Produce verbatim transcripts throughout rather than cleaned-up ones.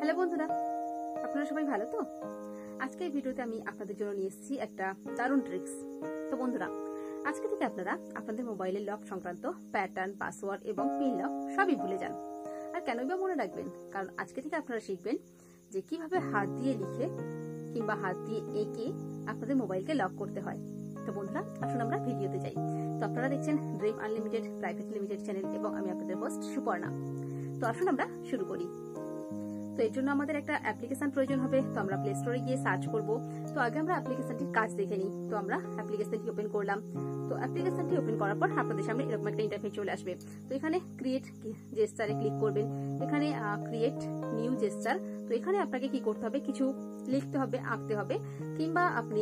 Hello বন্ধুরা, আপনারা সবাই ভালো তো? আজকে এই ভিডিওতে আমি আপনাদের জন্য নিয়ে এসেছি একটা দারুণ ট্রিক্স। তো বন্ধুরা, আজকে থেকে আপনারা আপনাদের মোবাইলের লক সংক্রান্ত প্যাটার্ন, পাসওয়ার্ড এবং পিন লক সবই ভুলে যান। আর কেনই বা মনে রাখবেন? কারণ আজকে থেকে আপনারা শিখবেন যে কিভাবে হাত দিয়ে লিখে কিংবা হাত দিয়ে এঁকে আপনাদের মোবাইলকে লক করতে হয়। তো বন্ধুরা, আসুন আমরা ভিডিওতে যাই। তো আপনারা দেখছেন dream unlimited private limited channel এবং আমি আপনাদের হোস্ট সুপর্ণা। তো আসুন আমরা শুরু করি। তো এর জন্য আমাদের একটা অ্যাপ্লিকেশন প্রয়োজন হবে। তো আমরা প্লে স্টোরে গিয়ে সার্চ করব। তো আগে আমরা অ্যাপ্লিকেশনটির কাজ দেখে নিই। তো আমরা অ্যাপ্লিকেশনটি ওপেন করলাম। তো অ্যাপ্লিকেশনটি ওপেন করার পর আপনাদের সামনে এরকম একটা ইন্টারফেস চলে আসবে। তো এখানে ক্রিয়েট জেস্টারে ক্লিক করবেন। এখানে ক্রিয়েট নিউ জেস্টার। তো এখানে আপনাকে কি করতে হবে, কিছু লিখতে হবে, আঁকতে হবে, কিংবা আপনি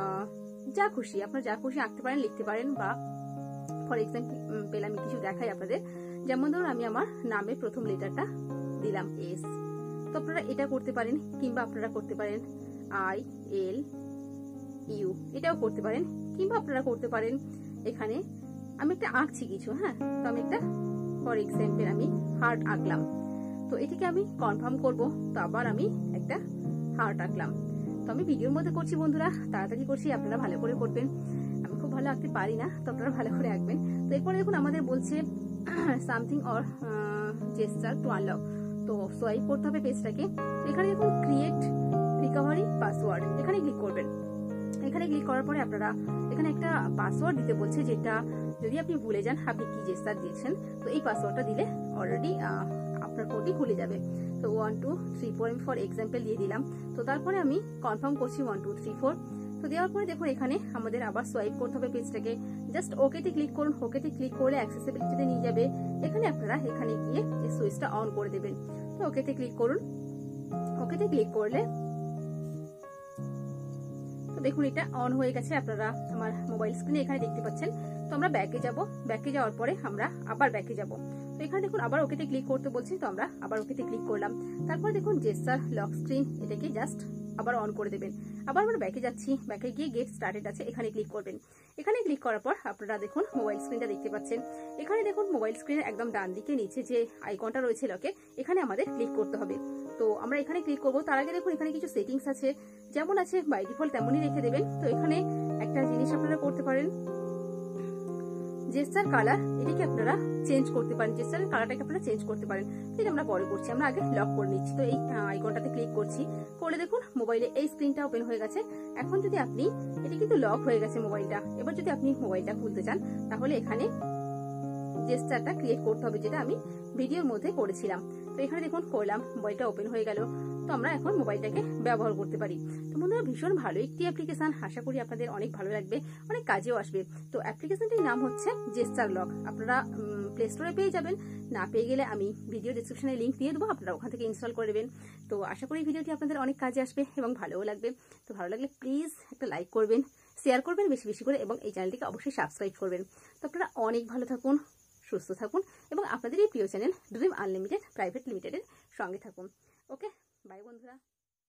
যা খুশি আপনার যা খুশি আঁকতে পারেন, লিখতে পারেন। বা ফর এক্সাম্পল আমি কিছু দেখাই আপনাদের। যেমন ধরুন আমি আমার নামের প্রথম লেটারটা দিলাম এস। তো আপনারা এটা করতে পারেন, কিংবা আপনারা করতে পারেন আই এল ইউ, এটাও করতে পারেন। কিংবা আপনারা করতে পারেন এখানে আমি একটা আঁকছি কিছু, হ্যাঁ, তো আমি একটা ফর এক্সাম্পল আমি হার্ট আঁকলাম। তো এটাকে আমি কনফার্ম করব। তো আবার আমি একটা হার্ট আঁকলাম। তো আমি ভিডিওর মধ্যে করছি বন্ধুরা, তাড়াতাড়ি করছি, আপনারা ভালো করে করবেন। আমি খুব ভালো আঁকতে পারি না, তো আপনারা ভালো করে আঁকবেন। তো এরপরে দেখুন আমাদের বলছে something or gesture to unlock. তো সোয়াইপ করতে হবে পেজটাকে। এখানে দেখুন ক্রিয়েট রিকভারি পাসওয়ার্ড, এখানে ক্লিক করবেন। এখানে ক্লিক করার পরে আপনারা এখানে একটা পাসওয়ার্ড দিতে বলছে, যেটা যদি আপনি ভুলে যান আপনি কি জেস্টার দিয়েছেন, তো এই পাসওয়ার্ডটা দিলে অলরেডি আপনার ফোনটি খুলে যাবে। তো ওয়ান টু থ্রি ফোর আমি ফর এক্সাম্পল দিয়ে দিলাম। তো তারপরে আমি কনফার্ম করছি ওয়ান টু থ্রি ফোর। তো দেওয়ার পরে দেখুন এখানে আমাদের আবার সোয়াইপ করতে হবে পেজটাকে। জাস্ট ওকেতে ক্লিক করুন। ওকেতে ক্লিক করলে অ্যাক্সেসিবিলিটিতে নিয়ে যাবে। এখানে আপনারা এখানে গিয়ে এই সুইচটা অন করে দেবেন। তো ওকেতে ক্লিক করুন। ওকেতে ক্লিক করলে তো দেখুন এটা অন হয়ে গেছে। আপনারা আমার মোবাইল স্ক্রিনে এখানে দেখতে পাচ্ছেন। তো আমরা ব্যাকে যাব। ব্যাকে যাওয়ার পরে আমরা আবার ব্যাকে যাব। তো এখানে দেখুন আবার ওকেতে ক্লিক করতে বলছি। তো আমরা আবার ওকেতে ক্লিক করলাম। তারপর দেখুন জেস্টার লক স্ক্রিন, এটাকে জাস্ট আবার অন করে দেবেন। আবার আমরা ব্যাকে যাচ্ছি। ব্যাকে গিয়ে গেট স্টার্টেড আছে, এখানে ক্লিক করবেন। এখানে ক্লিক করার পর আপনারা দেখুন মোবাইল স্ক্রিনটা দেখতে পাচ্ছেন। এখানে দেখুন মোবাইল স্ক্রিনের একদম ডান দিকে নিচে যে আইকনটা রয়েছে লকে, এখানে আমাদের ক্লিক করতে হবে। তো আমরা এখানে ক্লিক করব। তার আগে দেখুন এখানে কিছু সেটিংস আছে, যেমন আছে বাই ডিফল্ট তেমনই রেখে দেবেন। তো এখানে একটা জিনিস আপনারা করতে পারেন, জেস্টার কালার, এটাকে আপনারা চেঞ্জ করতে পারেন। জেস্টারের কালারটাকে আপনারা চেঞ্জ করতে পারেন। এটা আমরা পরে করছি, আমরা আগে লক করে নিচ্ছি। তো এই আইকনটাতে ক্লিক করছি, করলে দেখুন মোবাইলে এই স্ক্রিনটা ওপেন হয়ে গেছে। এখন যদি আপনি, এটা কিন্তু লক হয়ে গেছে মোবাইলটা, এবার যদি আপনি মোবাইলটা খুলতে চান তাহলে এখানে জেস্টারটা ক্রিয়েট করতে হবে, যেটা আমি ভিডিওর মধ্যে করেছিলাম। তো এখানে দেখুন করলাম, মোবাইলটা ওপেন হয়ে গেল। তো আমরা এখন মোবাইলটাকে ব্যবহার করতে পারি। তো বন্ধুরা, ভীষণ ভালো একটি অ্যাপ্লিকেশন, আশা করি আপনাদের অনেক ভালো লাগবে, অনেক কাজেও আসবে। তো অ্যাপ্লিকেশনটির নাম হচ্ছে জেস্টার লক। আপনারা প্লে স্টোরে পেয়ে যাবেন, না পেয়ে গেলে আমি ভিডিও ডিসক্রিপশনে লিঙ্ক দিয়ে দেবো, আপনারা ওখান থেকে ইনস্টল করে নেবেন। তো আশা করি ভিডিওটি আপনাদের অনেক কাজে আসবে এবং ভালোও লাগবে। তো ভালো লাগলে প্লিজ একটা লাইক করবেন, শেয়ার করবেন বেশি বেশি করে, এবং এই চ্যানেলটিকে অবশ্যই সাবস্ক্রাইব করবেন। তো আপনারা অনেক ভালো থাকুন, সুস্থ থাকুন এবং আপনাদের এই প্রিয় চ্যানেল ড্রিম আনলিমিটেড প্রাইভেট লিমিটেডের সঙ্গে থাকুন। ওকে, বাই বন্ধুরা।